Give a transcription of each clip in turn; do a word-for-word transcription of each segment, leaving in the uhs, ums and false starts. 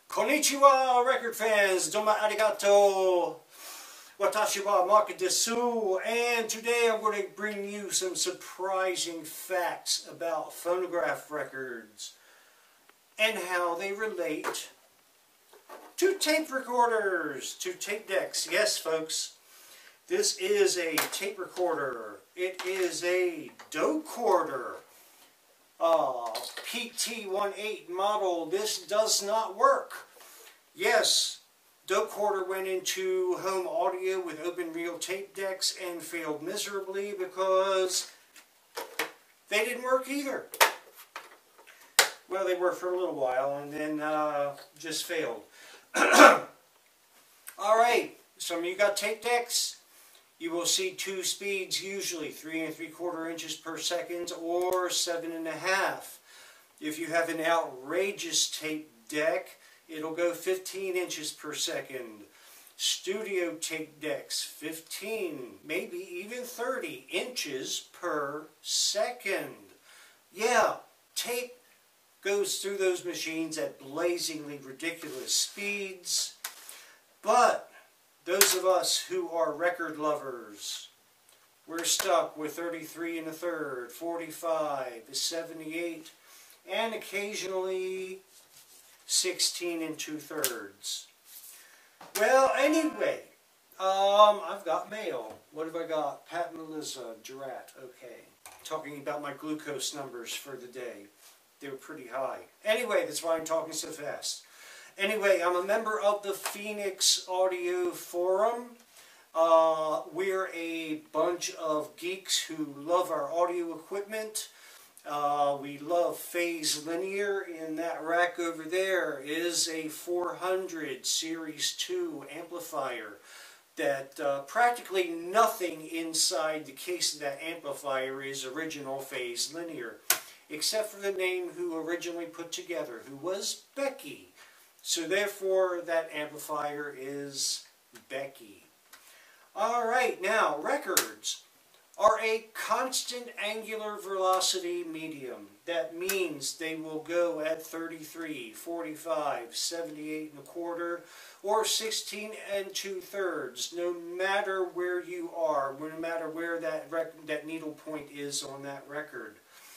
Konnichiwa, record fans. Domo arigato. Watashi wa Mark desu. And today I'm going to bring you some surprising facts about phonograph records and how they relate to tape recorders, to tape decks. Yes, folks, this is a tape recorder. It is a docorder. Uh, P T eighteen model. This does not work. Yes, docorder went into home audio with open reel tape decks and failed miserably because they didn't work either. Well, they worked for a little while and then uh, just failed. Alright, some of you got tape decks. You will see two speeds, usually three and three quarter inches per second or seven and a half. If you have an outrageous tape deck, it'll go fifteen inches per second. Studio tape decks, fifteen, maybe even thirty inches per second. Yeah, tape goes through those machines at blazingly ridiculous speeds, but those of us who are record lovers, we're stuck with thirty-three and a third, forty-five, seventy-eight, and occasionally sixteen and two thirds. Well, anyway, um, I've got mail. What have I got? Pat and Melissa, Gerat, okay. Talking about my glucose numbers for the day. They were pretty high. Anyway, that's why I'm talking so fast. Anyway, I'm a member of the Phoenix Audio Forum. Uh, we're a bunch of geeks who love our audio equipment. Uh, we love phase linear. In that rack over there is a four hundred Series two amplifier that uh, practically nothing inside the case of that amplifier is original phase linear, except for the name who originally put together, who was Becky. So therefore, that amplifier is Becky. Alright, now, records are a constant angular velocity medium. That means they will go at thirty-three, forty-five, seventy-eight and a quarter, or sixteen and two thirds, no matter where you are, no matter where that, rec that needle point is on that record.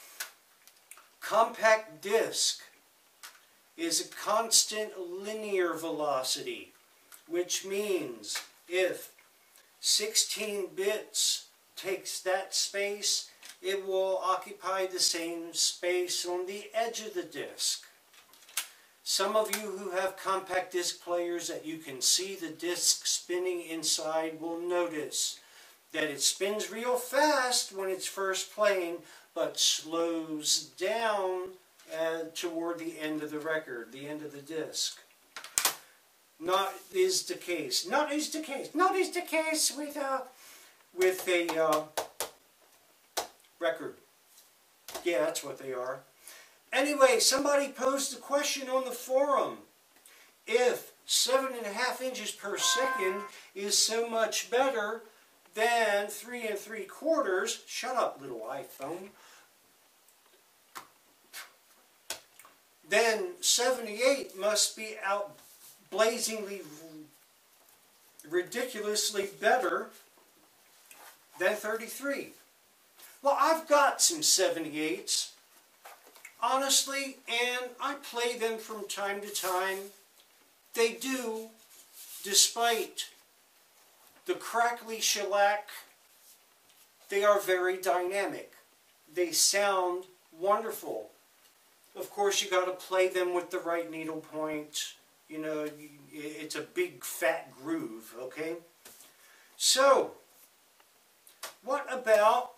Compact disc is a constant linear velocity, which means if sixteen bits takes that space, it will occupy the same space on the edge of the disc. Some of you who have compact disc players that you can see the disc spinning inside will notice that it spins real fast when it's first playing, but slows down Uh, toward the end of the record, the end of the disc. Not is the case. Not is the case. Not is the case with a with a uh, record. Yeah, that's what they are. Anyway, somebody posed a question on the forum. If seven and a half inches per second is so much better than three and three quarters, shut up, little iPhone. Then seventy-eight must be out blazingly, ridiculously better than thirty-three. Well, I've got some seventy-eights, honestly, and I play them from time to time. They do, despite the crackly shellac, they are very dynamic. They sound wonderful. Of course, you got to play them with the right needle point. You know, it's a big fat groove, okay? So, what about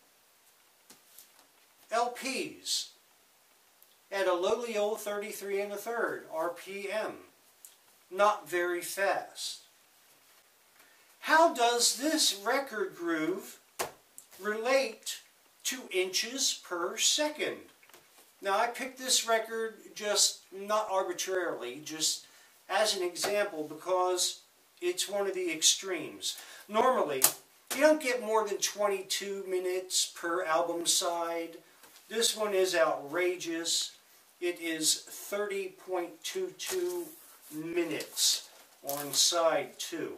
L Ps at a lowly old thirty-three and a third R P M? Not very fast. How does this record groove relate to inches per second? Now, I picked this record just not arbitrarily, just as an example because it's one of the extremes. Normally, you don't get more than twenty-two minutes per album side. This one is outrageous. It is thirty point two two minutes on side two.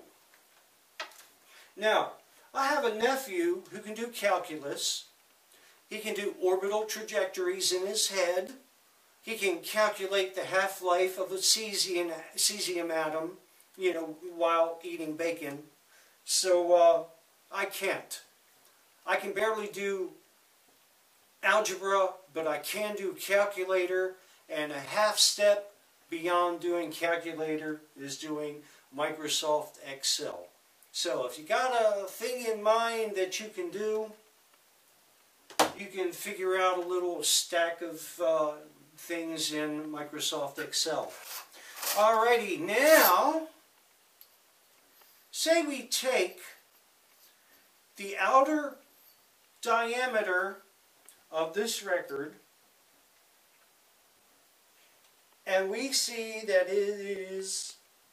Now, I have a nephew who can do calculus. He can do orbital trajectories in his head. He can calculate the half-life of a cesium, cesium atom, you know, while eating bacon. So uh, I can't. I can barely do algebra, but I can do calculator, and a half step beyond doing calculator is doing Microsoft Excel. So if you got a thing in mind that you can do, you can figure out a little stack of uh, things in Microsoft Excel. Alrighty, now, say we take the outer diameter of this record, and we see that it is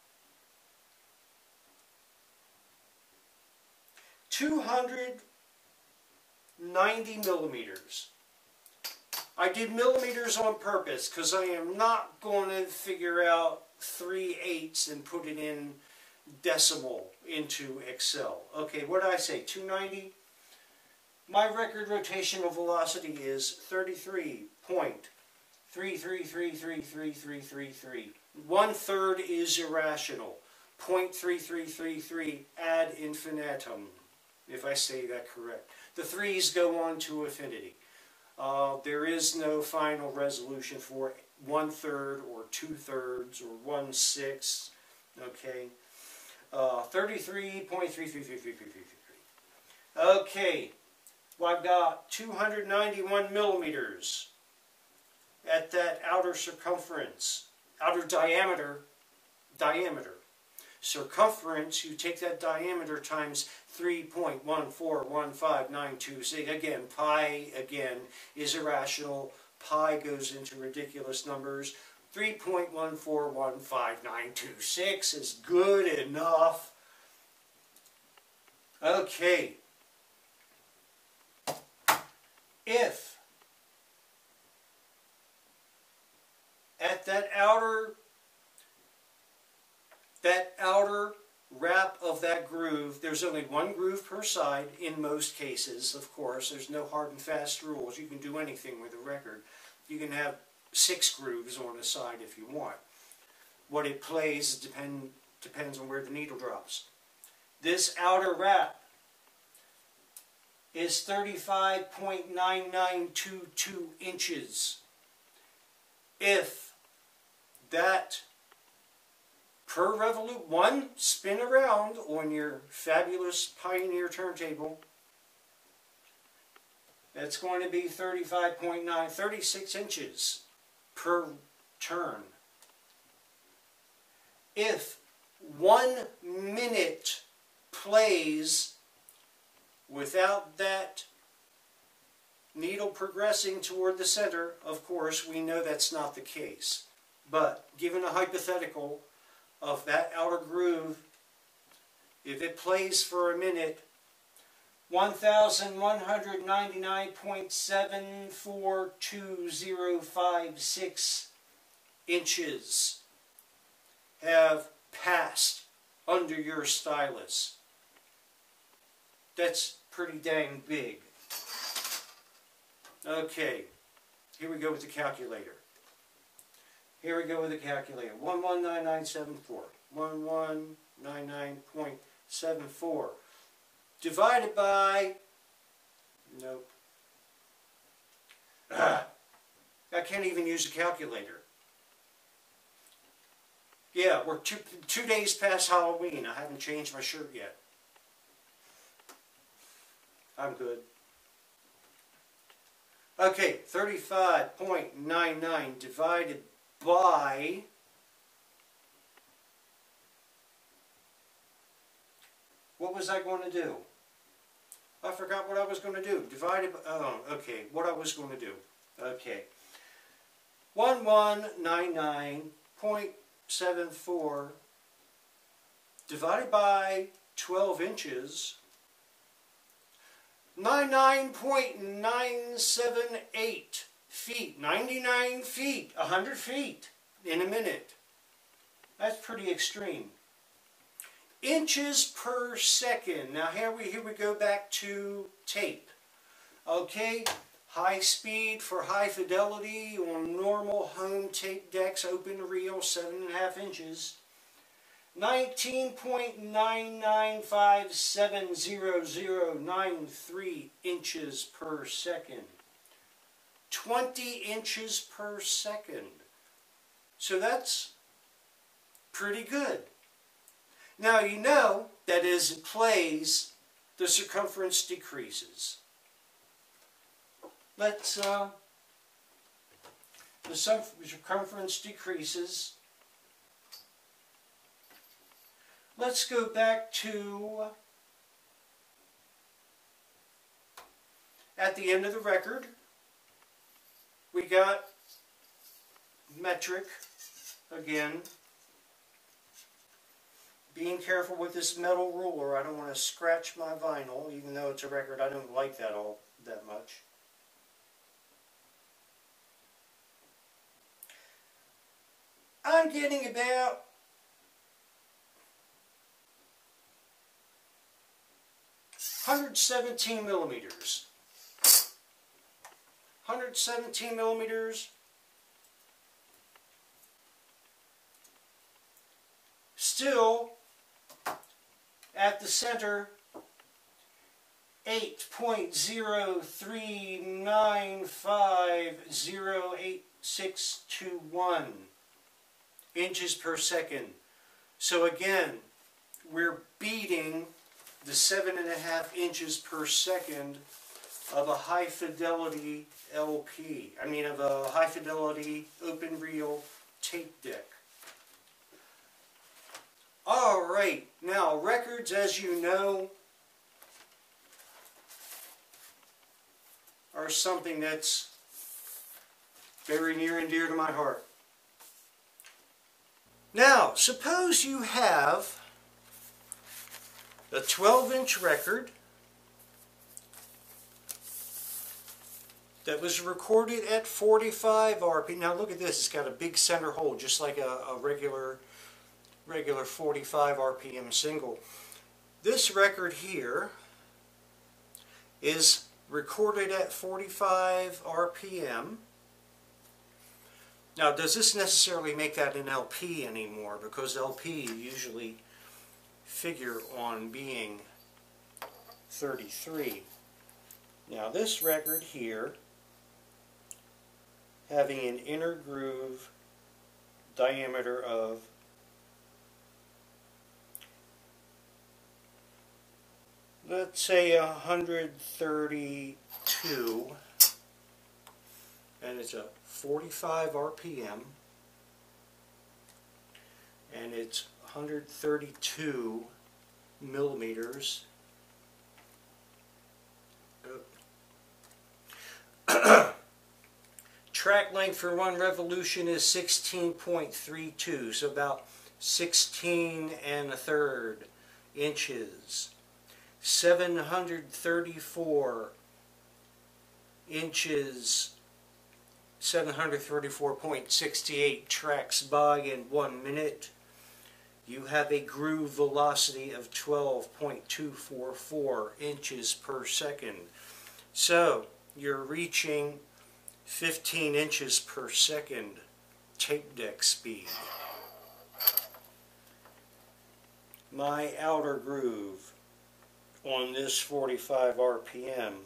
two hundred ninety millimeters. I did millimeters on purpose because I am not going to figure out three eighths and put it in decimal into Excel. Okay, what did I say? two ninety? My record rotational velocity is thirty-three point three three three three three three three three. One third is irrational. zero point three three three three ad infinitum, if I say that correct. The threes go on to infinity. Uh, there is no final resolution for one third or two thirds or one sixth. Okay, uh, thirty-three point three three three three three three three. Okay. Well, I've got two hundred ninety-one millimeters at that outer circumference, outer diameter, diameter. Circumference, you take that diameter times three point one four one five nine two six. Again, pi, again, is irrational. Pi goes into ridiculous numbers. three point one four one five nine two six is good enough. Okay. If at that outer that outer wrap of that groove, there's only one groove per side in most cases, of course. There's no hard and fast rules. You can do anything with a record. You can have six grooves on the side if you want. What it plays depend, depends on where the needle drops. This outer wrap is thirty-five point nine nine two two inches. If that per revolute, one spin around on your fabulous Pioneer turntable, that's going to be thirty-five point nine, thirty-six inches per turn. If one minute plays without that needle progressing toward the center, of course, we know that's not the case. But given a hypothetical of that outer groove, if it plays for a minute, one thousand one hundred ninety-nine point seven four two zero five six inches have passed under your stylus. That's pretty dang big. Okay, here we go with the calculator. Here we go with the calculator. one one nine nine seven four. one one nine nine point seven four. Divided by... Nope. Ah, I can't even use a calculator. Yeah, we're two, two days past Halloween. I haven't changed my shirt yet. I'm good. Okay, thirty-five point nine nine divided by what was I going to do? I forgot what I was going to do. Divided by, oh, okay, what I was going to do. Okay. one one nine nine point seven four divided by twelve inches, ninety-nine point nine seven eight feet, ninety-nine feet, one hundred feet in a minute. That's pretty extreme. Inches per second. Now here we, here we go back to tape. Okay, high speed for high fidelity on normal home tape decks, open reel, seven and a half inches. nineteen point nine nine five seven zero zero nine three inches per second. twenty inches per second. So that's pretty good. Now you know that as it plays, the circumference decreases. Let's, uh, the circumference decreases. Let's go back to, at the end of the record, we got metric again. Being careful with this metal ruler. I don't want to scratch my vinyl, even though it's a record. I don't like that all that much. I'm getting about one hundred seventeen millimeters. one hundred seventeen millimeters. Still, at the center, eight point zero three nine five zero eight six two one inches per second. So again, we're beating the seven and a half inches per second of a high fidelity L P. I mean, of a high fidelity open reel tape deck. All right, now records, as you know, are something that's very near and dear to my heart. Now, suppose you have a twelve inch record that was recorded at forty-five R P M. Now look at this, it's got a big center hole, just like a, a regular regular forty-five R P M single. This record here is recorded at forty-five R P M. Now, does this necessarily make that an L P anymore? Because L P usually figure on being thirty-three. Now, this record here, having an inner groove diameter of let's say one hundred thirty-two, and it's a forty-five R P M, and it's one hundred thirty-two millimeters. Track length for one revolution is sixteen point three two, so about sixteen and a third inches. seven hundred thirty-four inches, seven hundred thirty-four point six eight tracks by in one minute. You have a groove velocity of twelve point two four four inches per second. So you're reaching fifteen inches per second tape deck speed. My outer groove on this forty-five R P M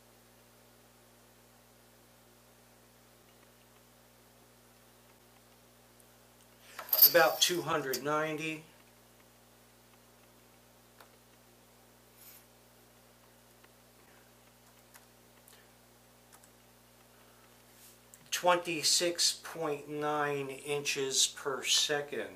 about two hundred ninety. twenty-six point nine inches per second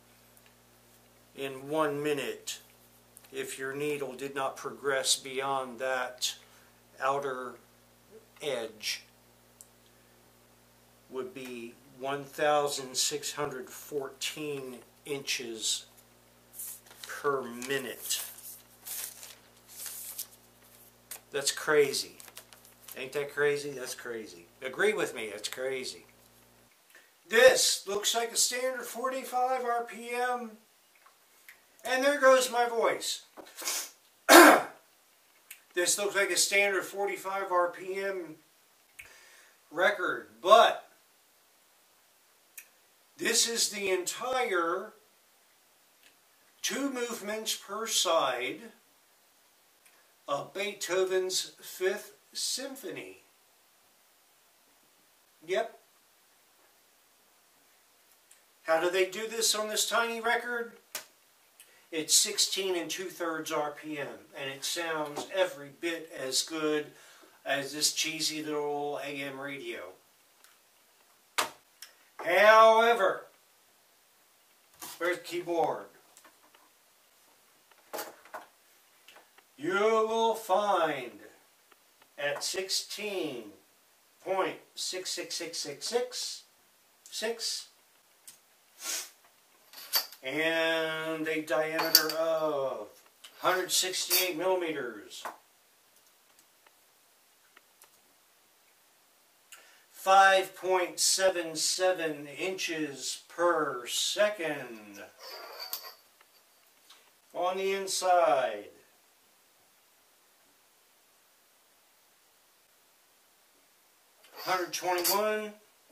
in one minute. If your needle did not progress beyond that outer edge, would be one thousand six hundred fourteen inches per minute. That's crazy. Ain't that crazy? That's crazy. Agree with me, it's crazy. This looks like a standard forty-five R P M. And there goes my voice. This looks like a standard forty-five R P M record, but this is the entire two movements per side of Beethoven's Fifth Symphony. Yep. How do they do this on this tiny record? It's sixteen and two-thirds R P M, and it sounds every bit as good as this cheesy little A M radio. However, where's the keyboard? You will find at sixteen point six six six six six six and a diameter of one hundred sixty-eight millimeters, five point seven seven inches per second on the inside. one hundred twenty-one.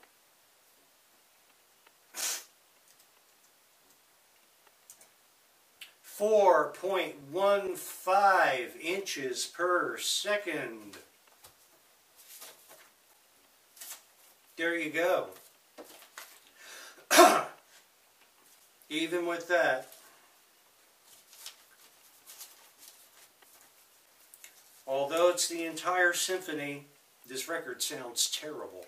four point one five inches per second. There you go. Even with that, although it's the entire symphony, this record sounds terrible.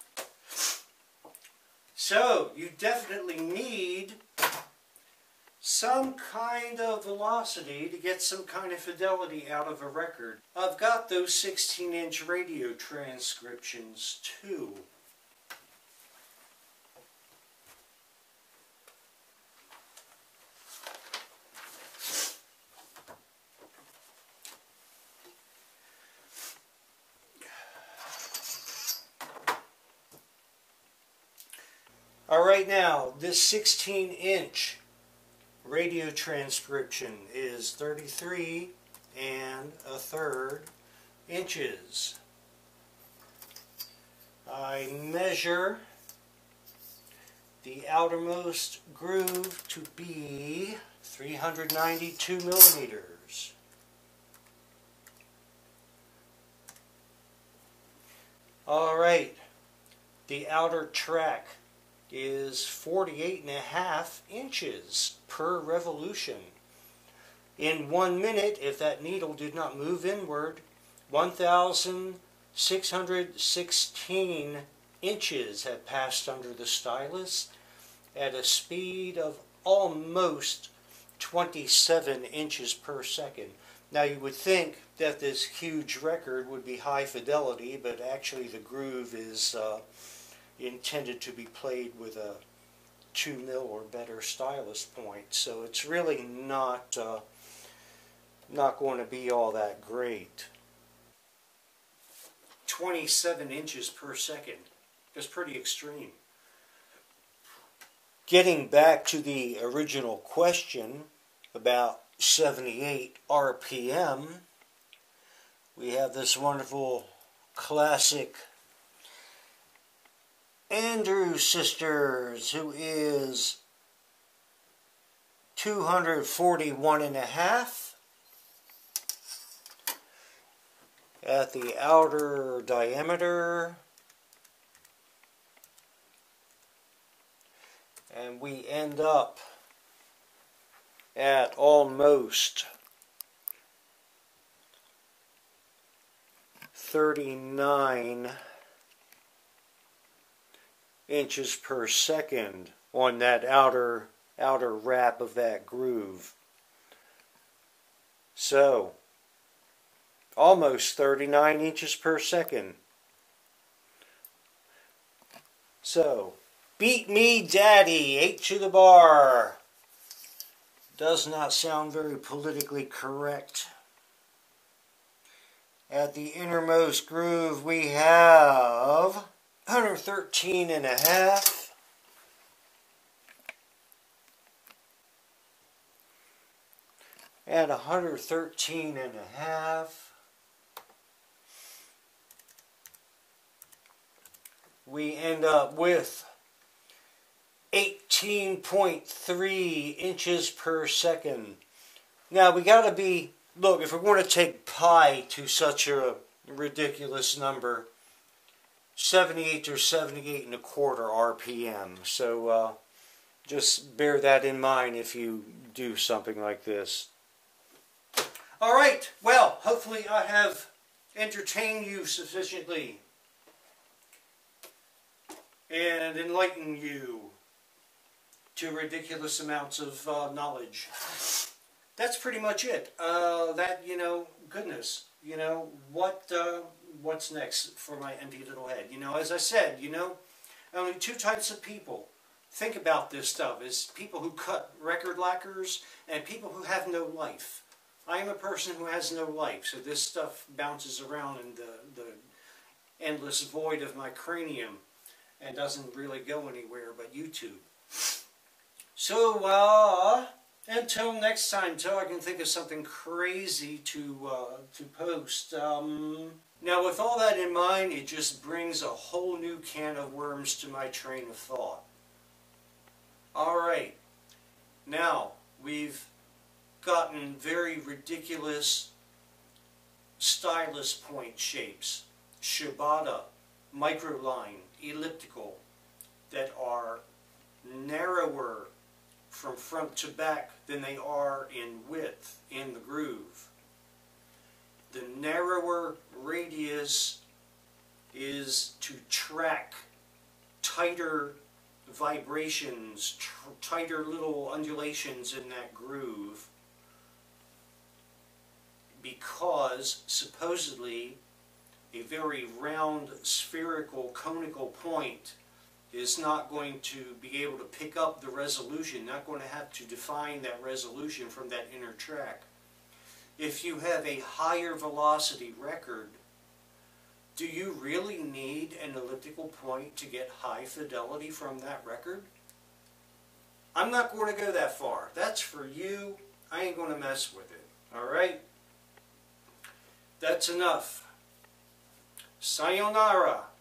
So, you definitely need some kind of velocity to get some kind of fidelity out of a record. I've got those sixteen inch radio transcriptions too. Alright, now, this sixteen inch radio transcription is thirty-three and a third inches. I measure the outermost groove to be three hundred ninety-two millimeters. Alright, the outer track is forty-eight and a half inches per revolution. In one minute, if that needle did not move inward, one thousand six hundred sixteen inches have passed under the stylus at a speed of almost twenty-seven inches per second. Now you would think that this huge record would be high fidelity, but actually the groove is uh, intended to be played with a two mil or better stylus point, so it's really not uh, not going to be all that great. twenty-seven inches per second. That's pretty extreme. Getting back to the original question about seventy-eight R P M, we have this wonderful classic Andrews Sisters, who is two hundred forty-one and a half at the outer diameter, and we end up at almost thirty-nine inches per second on that outer outer wrap of that groove. So almost thirty-nine inches per second. So beat me daddy, eight to the bar. Does not sound very politically correct. At the innermost groove we have one hundred thirteen and a half. at one hundred thirteen and a half. We end up with eighteen point three inches per second. Now we got to be, look, if we're going to take pi to such a ridiculous number, seventy-eight or seventy-eight and a quarter R P M. So uh, just bear that in mind if you do something like this. All right, well, hopefully I have entertained you sufficiently and enlightened you to ridiculous amounts of uh, knowledge. That's pretty much it. Uh, that, you know, goodness, you know, what, uh, what's next for my empty little head? You know, as I said, you know, only two types of people think about this stuff, is people who cut record lacquers and people who have no life. I am a person who has no life, so this stuff bounces around in the, the endless void of my cranium and doesn't really go anywhere but YouTube. So, uh, until next time, until I can think of something crazy to, uh, to post. Um, now, with all that in mind, it just brings a whole new can of worms to my train of thought. Alright, now, we've gotten very ridiculous stylus point shapes, shibata, microline, elliptical, that are narrower from front to back than they are in width in the groove. The narrower radius is to track tighter vibrations, tr tighter little undulations in that groove, because supposedly a very round, spherical, conical point is not going to be able to pick up the resolution, not going to have to define that resolution from that inner track. If you have a higher velocity record, do you really need an elliptical point to get high fidelity from that record? I'm not going to go that far. That's for you. I ain't going to mess with it. Alright? That's enough. Sayonara.